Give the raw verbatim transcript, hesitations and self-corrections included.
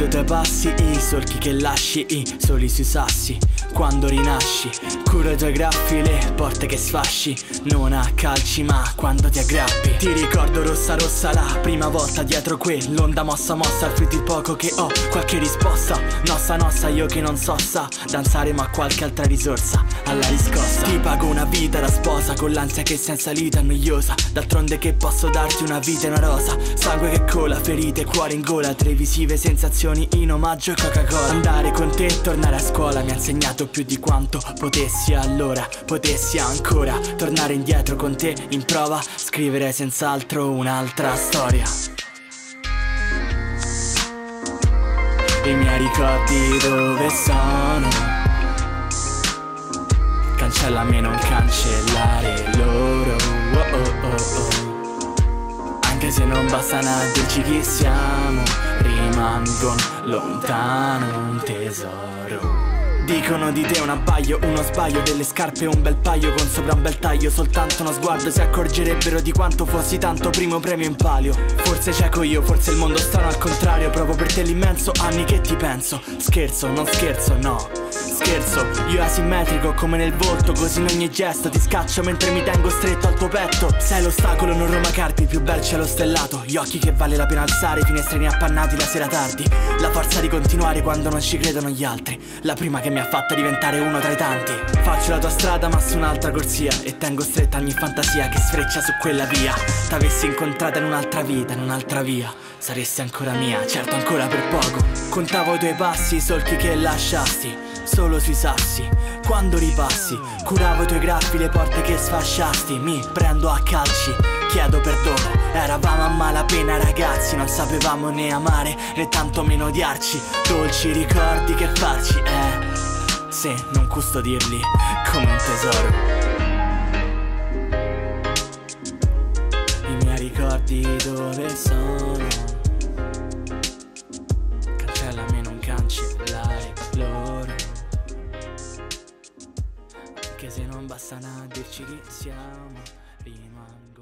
i tuoi passi, i solchi che lasci, i soli sui sassi quando rinasci. Curo i tuoi graffi, le porte che sfasci, non a calci ma quando ti aggrappi. Ti ricordo rossa rossa la prima volta dietro quell'onda mossa mossa, al fruito il poco che ho, qualche risposta. Nossa nossa io che non so sa danzare ma qualche altra risorsa alla riscossa. Ti pago una vita da sposa con l'ansia che senza lita è noiosa. D'altronde che posso darti una vita e una rosa. Sangue che cola, ferite, cuore in gola, televisive sensazioni in omaggio e Coca-Cola. Andare con te e tornare a scuola mi ha insegnato più di quanto potessi allora, potessi ancora. Tornare indietro con te in prova, scrivere senz'altro un'altra storia. I miei ricordi dove sono? Cancellami, non cancellare loro, oh oh oh oh. Anche se non bastano a dirci chi siamo, rimangono lontano un tesoro. Dicono di te un abbaglio, uno sbaglio, delle scarpe un bel paio con sopra un bel taglio. Soltanto uno sguardo si accorgerebbero di quanto fossi tanto primo premio in palio. Forse cieco io, forse il mondo strano al contrario. Provo per te l'immenso, anni che ti penso. Scherzo, non scherzo, no scherzo, io asimmetrico come nel volto, così in ogni gesto ti scaccio mentre mi tengo stretto al tuo petto. Sei l'ostacolo, non Roma Carpi, il più bel cielo stellato, gli occhi che vale la pena alzare, finestrini appannati la sera tardi. La forza di continuare quando non ci credono gli altri, la prima che mi ha fatto diventare uno tra i tanti. Faccio la tua strada ma su un'altra corsia e tengo stretta ogni fantasia che sfreccia su quella via. T'avessi incontrata in un'altra vita, in un'altra via, saresti ancora mia, certo ancora per poco. Contavo i tuoi passi, i solchi che lasciasti solo sui sassi quando ripassi. Curavo i tuoi graffi, le porte che sfasciasti. Mi prendo a calci, chiedo perdono. Eravamo a malapena ragazzi, non sapevamo né amare né tanto meno odiarci. Dolci ricordi che farci, eh, se non custodirli come un tesoro. I miei ricordi dove sono? Cancellami, non cancellare loro. Anche se non bastano a dirci chi siamo, rimango